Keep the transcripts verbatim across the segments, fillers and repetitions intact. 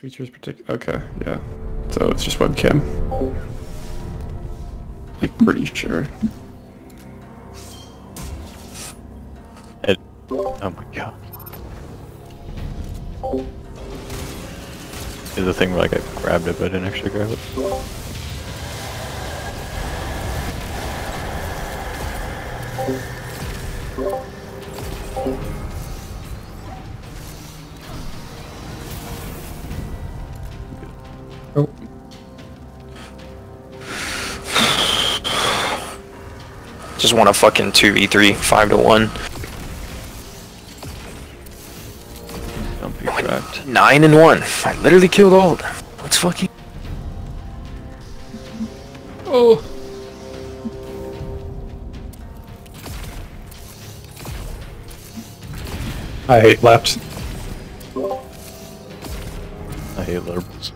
Features particular. Okay, yeah. So it's just webcam. Like pretty sure. It, oh my god. Is the thing where like I grabbed it but I didn't actually grab it. Oh. Just want a fucking two v three, five to one. Don't be cracked. Nine and one. I literally killed all of them. Let's fucking. Oh. I hate left. I hate liberals.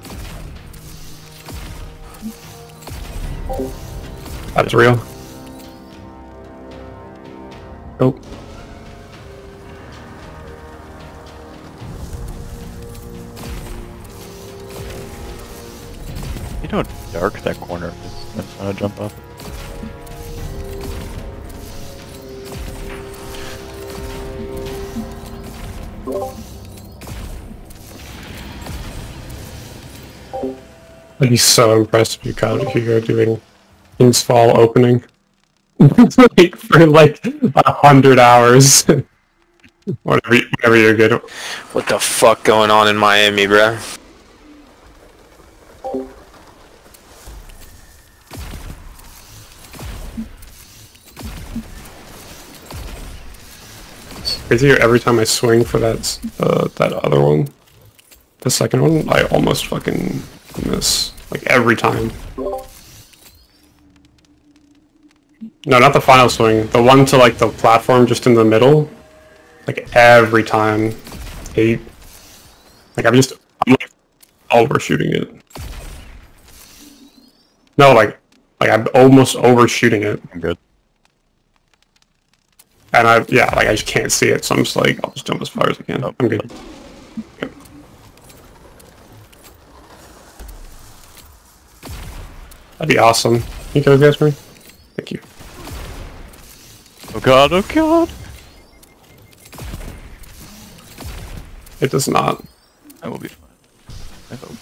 That's real. Oh. You know how dark that corner is. That's how to jump up. I'd be so impressed if you got if you go doing King's Fall opening. Like for like a hundred hours. whatever, whatever you're good at. What the fuck going on in Miami, bruh? Crazy, every time I swing for that uh, that other one, the second one, I almost fucking miss. Like every time. No, not the final swing. The one to like the platform just in the middle. Like every time. Eight. Like I'm just I'm like overshooting it. No, like like I'm almost overshooting it. I'm good. And I yeah, like I just can't see it, so I'm just like I'll just jump as far as I can. Oh, I'm good. Yep. That'd be awesome. Can you kill those guys for me? Thank you. Oh god, oh god! It does not. I will be fine. I hope.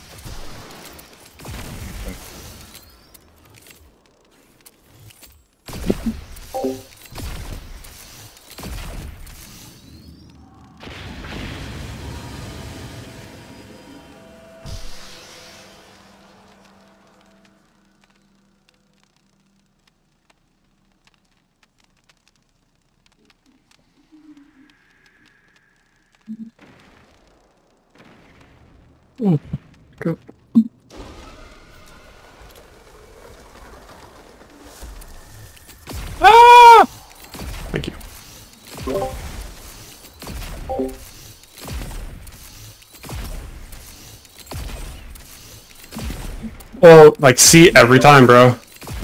Oh, go. Ah! Thank you. Well, like, see every time, bro.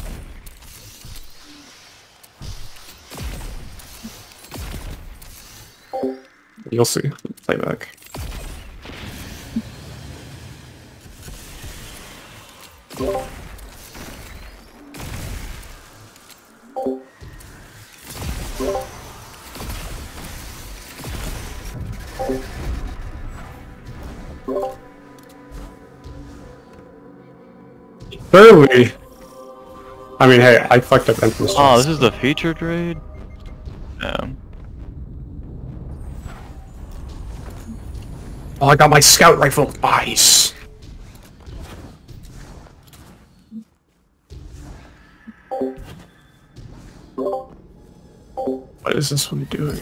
You'll see. Playback. Barely. I mean, hey, I fucked up entrance. Oh, this is the featured raid? Damn. Oh, I got my scout rifle. Nice. What is this one doing?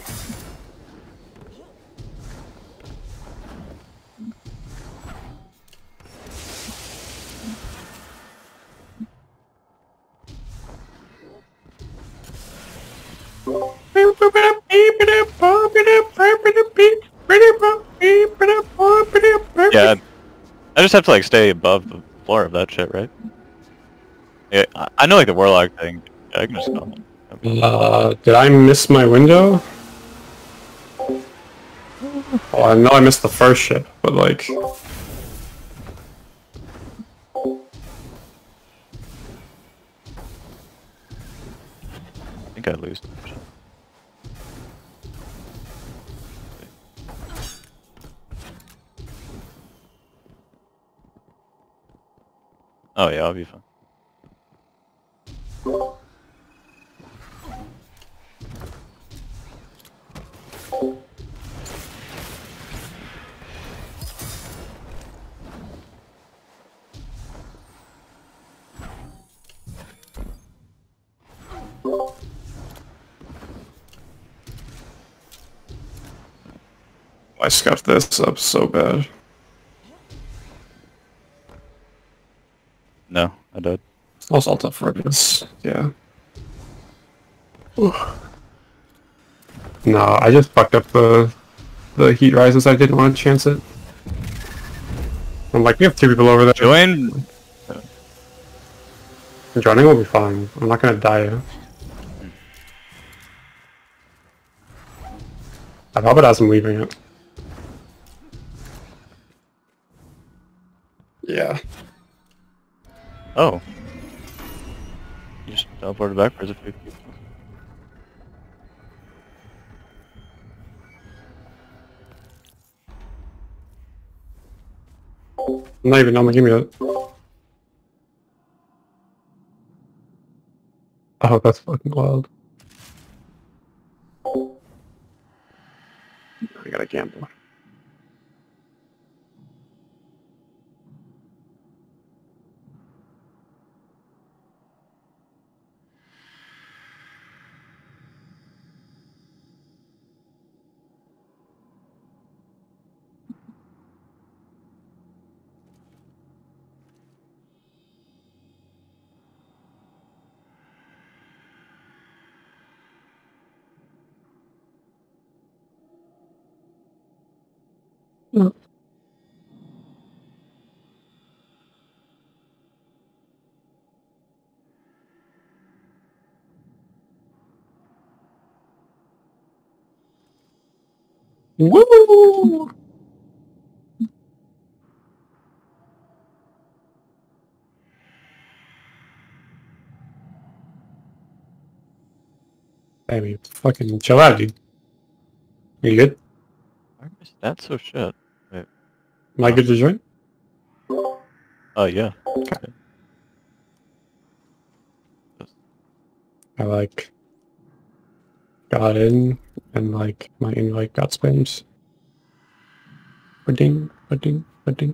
Yeah, I just have to like stay above the floor of that shit, right? Yeah, I, I know like the warlock thing. Yeah, I can just go. Uh, did I miss my window? Well, I know I missed the first ship, but like... AFKed lose. Oh yeah, I'll be fine. I scuffed this up so bad. No, I did. I'll salt up for this. Yeah. No, I just fucked up the the heat rises. I didn't want to chance it. I'm like, we have two people over there. Join. Joining will be fine. I'm not gonna die. I thought it as I'm leaving it. Yeah. Oh. You just teleported backwards if you. I'm not even on the game yet. Oh, that's fucking wild. I gotta gamble. No. Woo! I mean, fucking chill out, dude. You good? Why is that so shit? Wait. Am I good to join? Oh yeah. Okay. I like got in and like my invite got spammed. Ba-ding, ba-ding, ba-ding.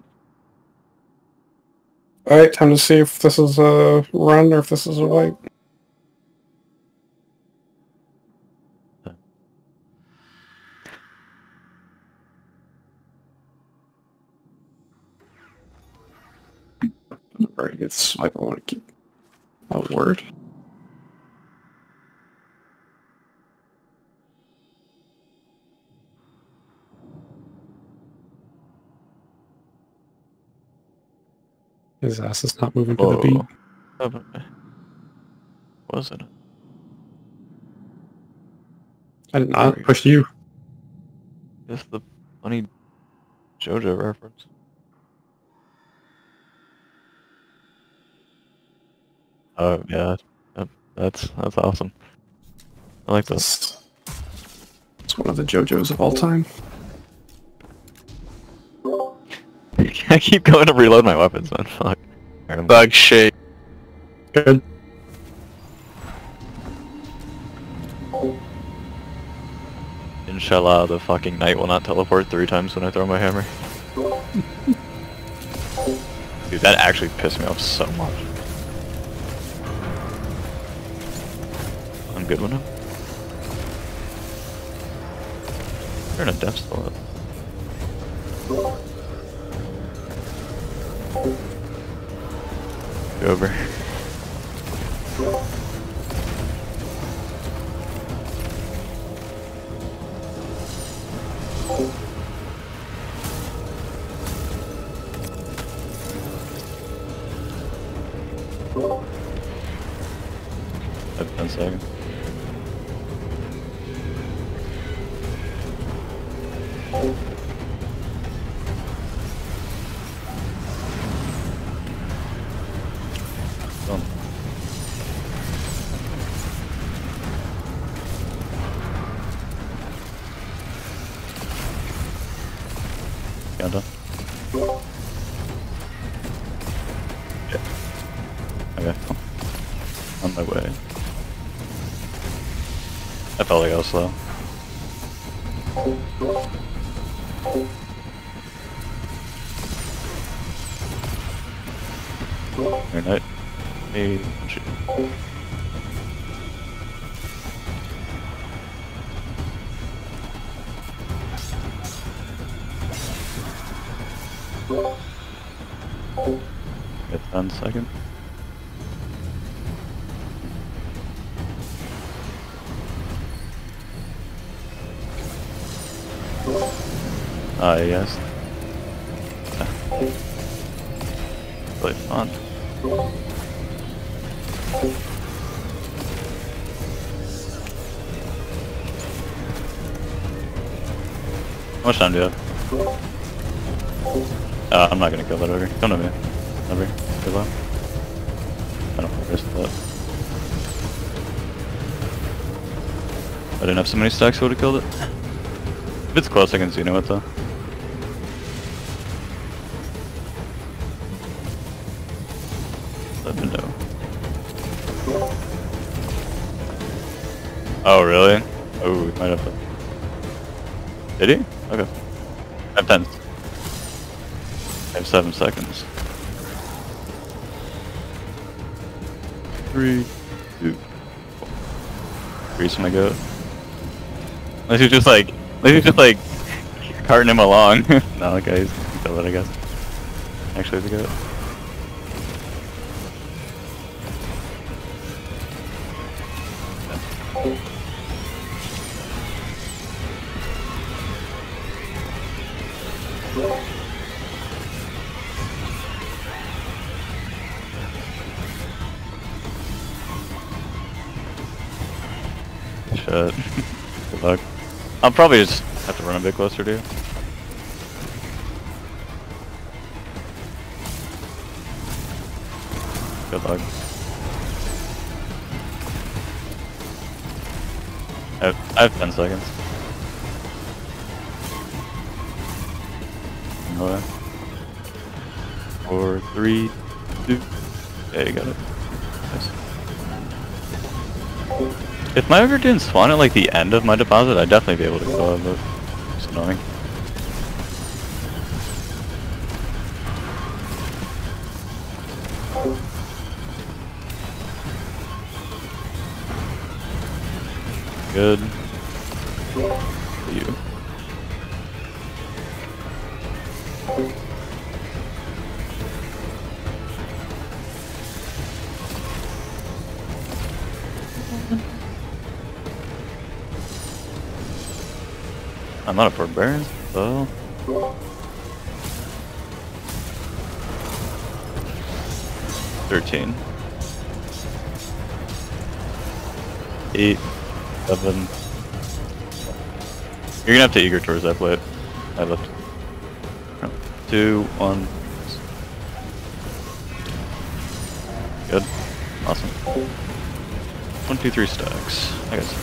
Alright, time to see if this is a run or if this is a wipe. Very good swipe. I want to keep a word. His ass is not moving to Whoa. the beat. Oh, but- was it? I did not push you. Just the funny JoJo reference. Oh yeah, that, that's that's awesome. I like this. It's one of the JoJos of all time. I keep going to reload my weapons, man. Fuck. Bug shit. Good. Inshallah, the fucking knight will not teleport three times when I throw my hammer. Dude, that actually pissed me off so much. I'm good with him. You're in a death spot. Go over. I've ten seconds. Done. Okay. On my way. I felt like I was slow. Good night. Hey, shoot. Get ten seconds. Ah, yes. Really fun. How much time do you have? Uh, I'm not gonna kill that ogre. Come to me. Never. Good luck. I don't want to risk that. I didn't have so many stacks, I would've killed it. If it's close, I can Xeno it though. Let me know. Oh, really? Oh, we might have to. Did he? Okay. I have ten. I have seven seconds. Three, two, four. Grease my goat. Unless he's just like, unless he's just like carting him along. No, okay, he's gonna kill it, I guess. Actually, the goat. Shit. Good luck. I'll probably just have to run a bit closer to you. Good luck. I have, I have ten seconds. No way. Four, three, two. Yeah, you got it. Nice. If my ogre didn't spawn at like the end of my deposit, I'd definitely be able to kill it, but it's annoying. Good. You. I'm not a barbarian, so thirteen. Eight. Seven. You're gonna have to eager towards that plate. I left. Two, one. Good. Awesome. One, two, three stacks. I guess.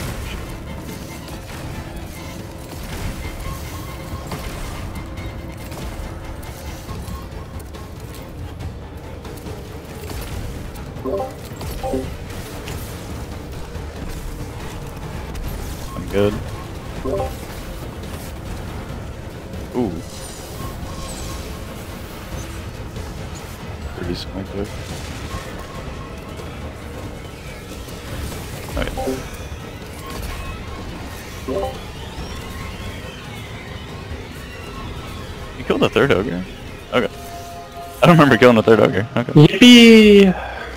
I'm good. Ooh. Pretty smart quick. Alright. You killed the third ogre? Okay. I don't remember killing the third ogre. Okay. Yippee!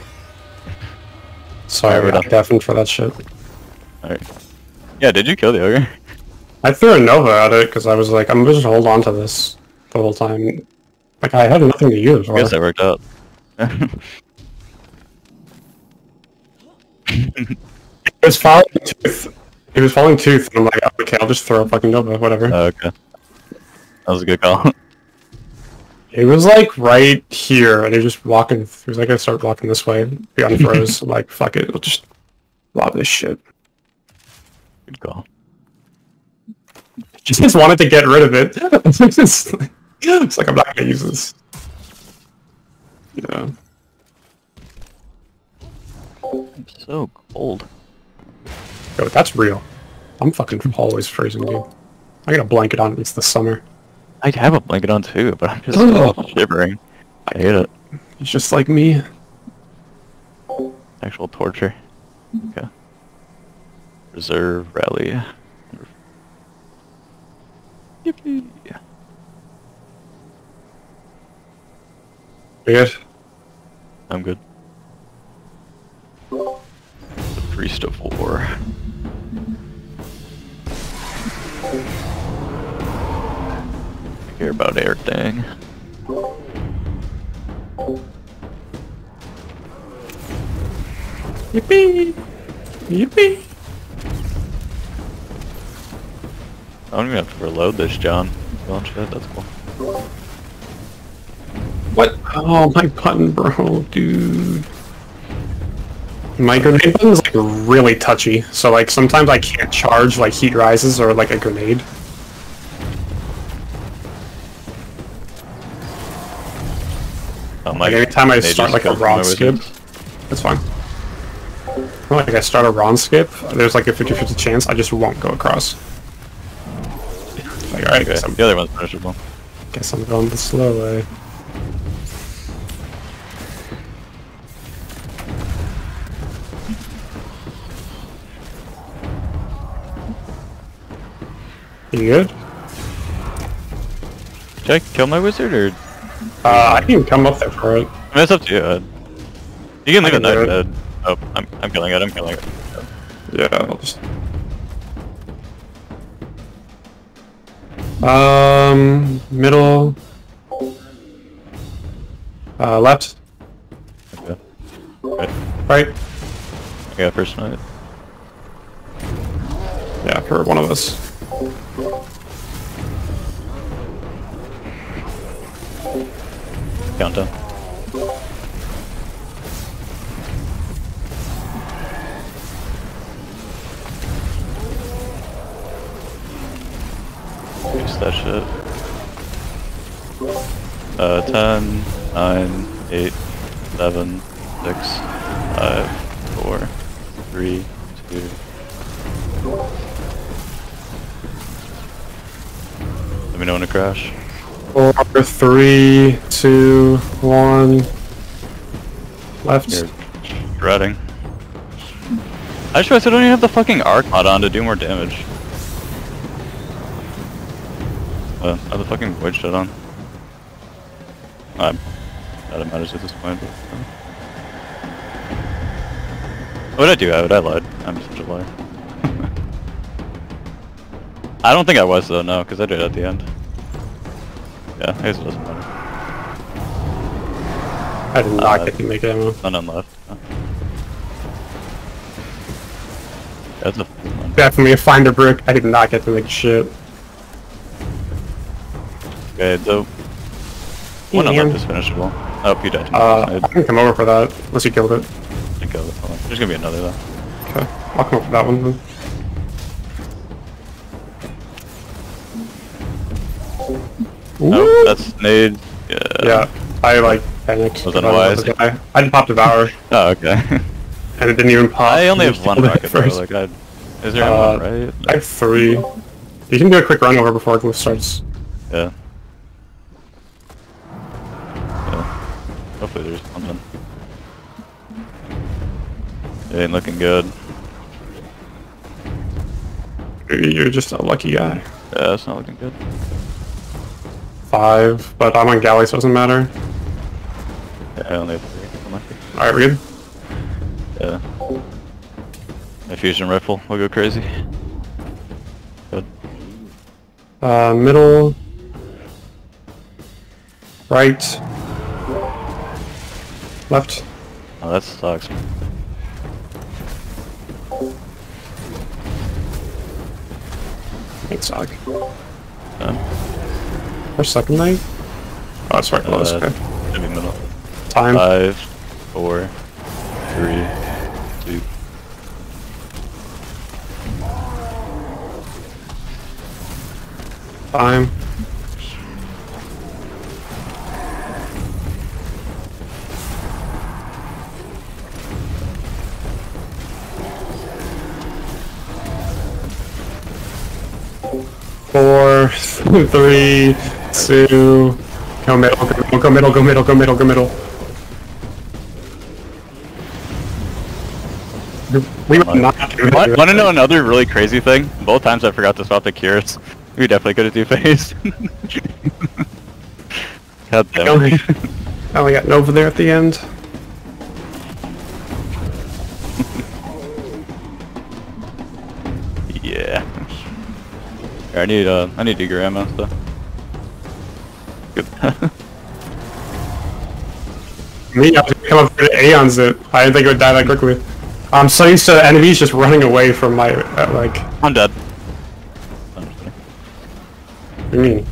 Sorry, Alright, we're not deafened for that shit. Alright. Yeah, did you kill the ogre? I threw a Nova at it because I was like, I'm just hold on to this the whole time. Like, I had nothing to use. I guess that worked out. It was following Tooth. He was following Tooth, and I'm like, okay, I'll just throw a fucking Nova, whatever. Oh, okay. That was a good call. He was like right here, and he was just walking. He was like, I start walking this way. He unfroze. I'm like, fuck it, we'll just lob this shit. Good call. Just wanted to get rid of it. It's like I'm not gonna use this. Yeah. I'm so cold. Yo, that's real. I'm fucking always freezing, dude. I got a blanket on. It's the summer. I have a blanket on too, but I'm just shivering. I hate it. It's just like me. Actual torture. Okay. Reserve rally. Yippee. Good. I'm good. The Priest of War. I care about everything. Yippee! Yippee! I don't even have to reload this, John. Oh shit, that's cool. What? Oh, my button, bro, dude. My grenade button is like really touchy, so like sometimes I can't charge like heat rises or like a grenade. Oh, Like every time I start like a Ron skip, that's fine. Or, like I start a Ron skip, there's like a fifty fifty chance I just won't go across. Like, alright, Okay. guess, I'm, The other one's punishable. guess I'm going the slow way. You good? Should I kill my wizard or? Uh, I didn't even come up there for it. I mean, it's up to you. Uh, you can leave I it can do knife it. dead. Oh, I'm I'm killing it. I'm killing it. Yeah, I'll just... Um, middle... Uh, left, Okay. Right. right? I got first knife. Yeah, for one of us. Countdown. Fix that shit. Uh, ten, nine, eight, seven, six, five, four, three, two. Let me know when to crash. Four, three, two, one. Left. You're shredding. I just realized I don't even have the fucking arc mod on to do more damage. Uh, I have the fucking void shit on. I'm not it matters at this point, but... Uh. What did I do? I, I lied. I'm such a liar. I don't think I was though, no, because I did it at the end. Yeah, I guess it doesn't matter. I did not Uh, get to make ammo. None left. No. That's a fun one. Definitely a finder brick. I did not get to make shit. Okay, the one Damn. left is finishable. Oh, you died. Uh, I can come over for that, unless you killed it. I killed it. Hold on. There's gonna be another though. Okay, I'll come over for that one then. Oh, Ooh. that's nade. Yeah. Yeah, I like panicked. Was because that I wise? was the guy. I didn't pop Devour, Oh, okay. and it didn't even pop. I only You have just one killed it rocket though. first. Like, I, is there Uh, anyone right? I have three. You can do a quick run over before it starts. Yeah. Yeah. Hopefully there's something. It ain't looking good. You're just a lucky guy. Yeah, it's not looking good. Five, but I'm on galley, so it doesn't matter. Yeah, I only have three. I'm lucky. Alright, we're good? Yeah. My fusion rifle will go crazy. Good. Uh, middle. Right. Left. Oh, that sucks. Might suck. Um, Our second night? Oh, it's right close, uh, okay. should be middle. Time. Five, four, three, two. Time. Four, three, two, go middle, go middle, go middle, go middle, go middle, go middle. We would not do Want, want to know another really crazy thing? Both times I forgot to swap the cures. We definitely could have two-faced. God damn it. I only got Nova there at the end. Yeah. Here, I need uh, I need to grandma stuff. Good. Me, I was gonna come up with Aeons it. I didn't think it would die that quickly. I'm so used to enemies just running away from my, uh, like... I'm dead. What do you mean?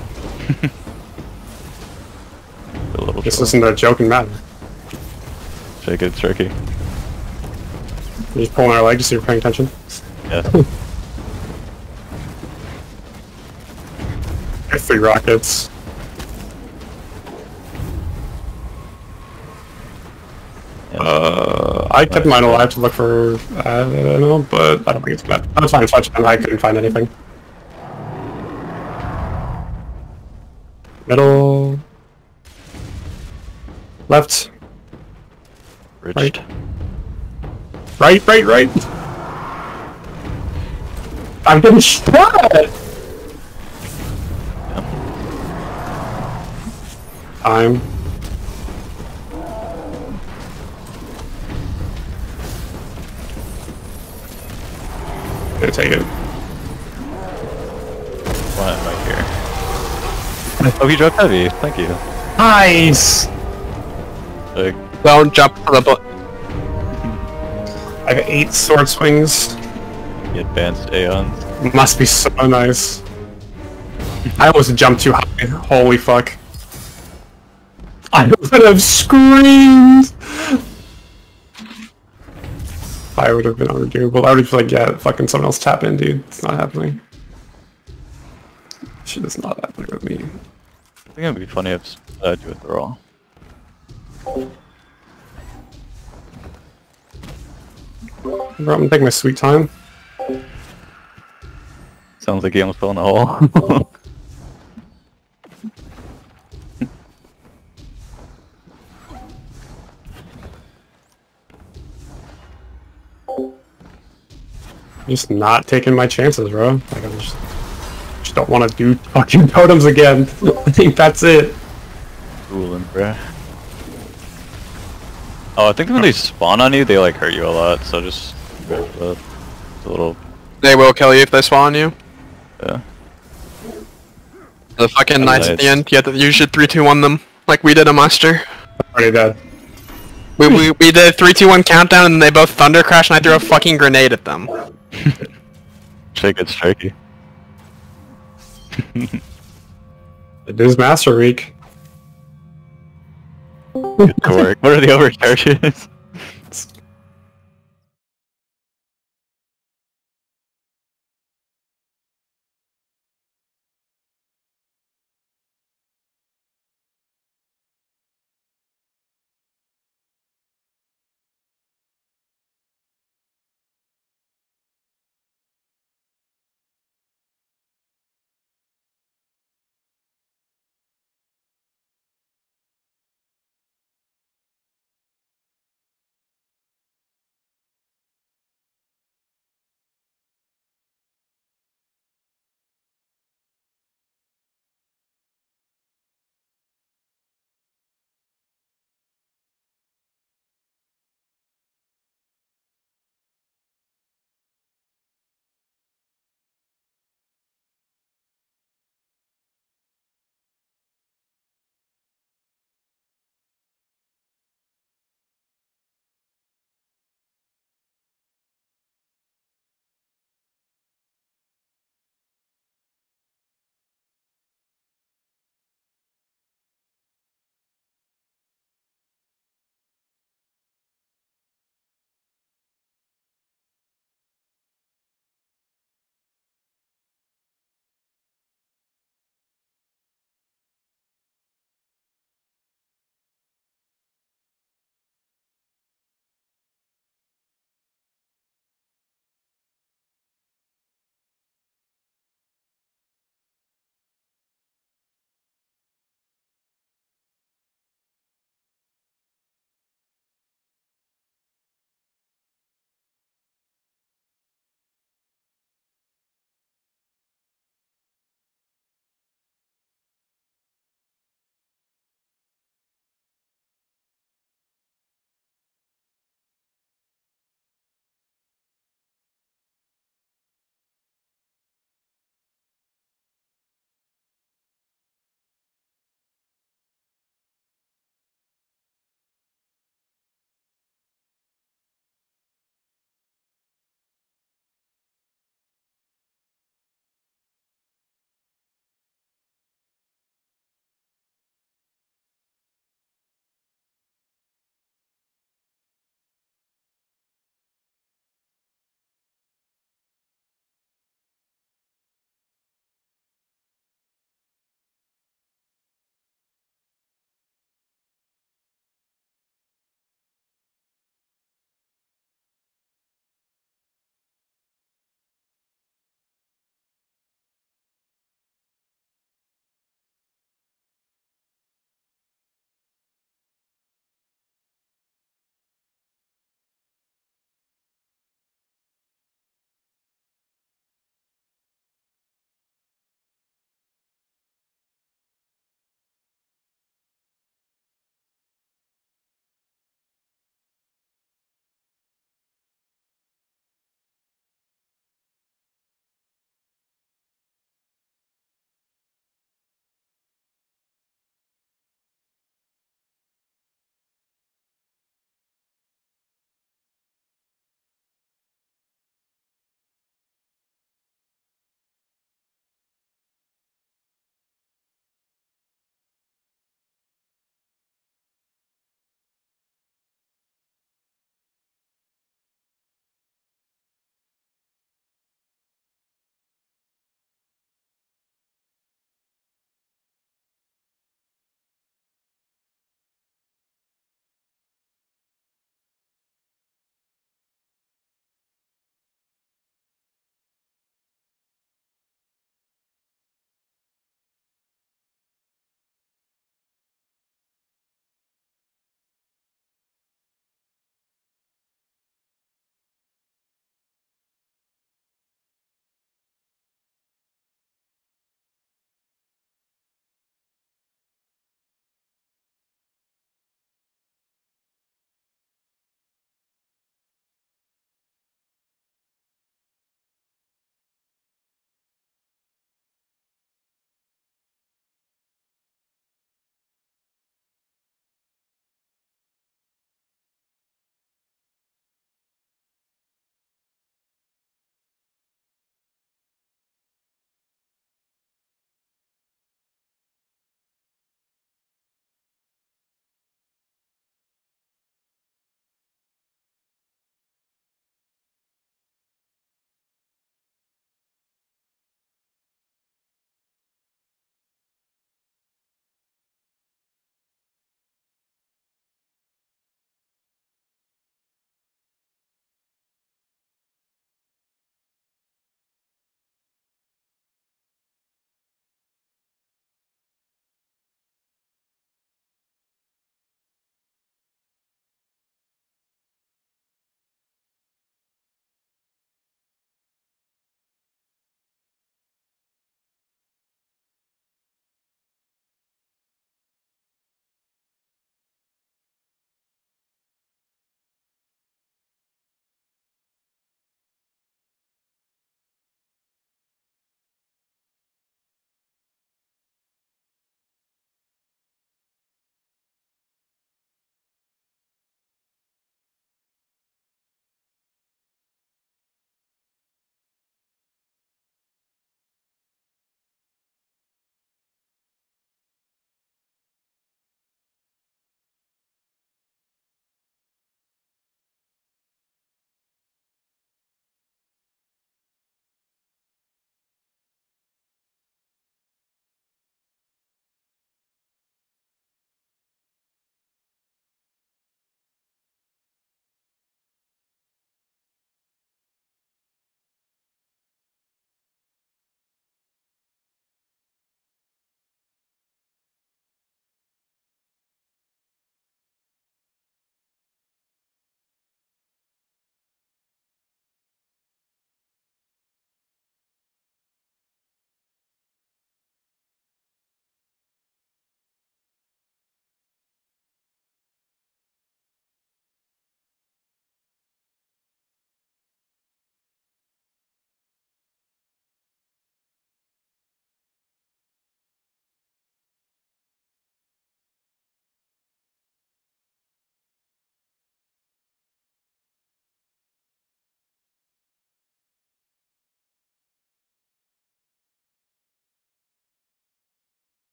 A little Just troll. listen to a joking man. Shake it, tricky. You're just pulling our leg just so you're paying attention. Yeah. I have three rockets. Yeah. Uh, I kept mine alive to look for, I don't know, but I don't think it's bad. That's fine, it's fine, I couldn't find anything. Middle. Left. Bridged. Right, right, right! I'm getting shot! Time. Gonna take it. Why am I here? Oh, he dropped heavy. Thank you. Nice! Like, Don't jump to the butt. I have eight sword swings. the advanced Aeons. Must be so nice. I almost jumped too high. Holy fuck. I would have screamed! I would have been unredeemable. I would have been like, yeah, fucking someone else tap in, dude. It's not happening. Shit is not happening with me. I think it'd be funny if I uh, do a throw. I'm gonna take my sweet time. Sounds like he almost fell in the hole. Just not taking my chances, bro. Like, I just, just don't want to do fucking totems again. I think that's it. Cooling, bruh. Oh, I think when they spawn on you, they like hurt you a lot, so just it's a little, They will kill you if they spawn you. yeah. The fucking knights at nice. the end, you have to, you should three two one them, like we did a master. Already dead. We, we, we did a three two one countdown and they both thunder crash and I threw a fucking grenade at them. Shake it, strikey. It is Master Week. Good work. What are the overcharges?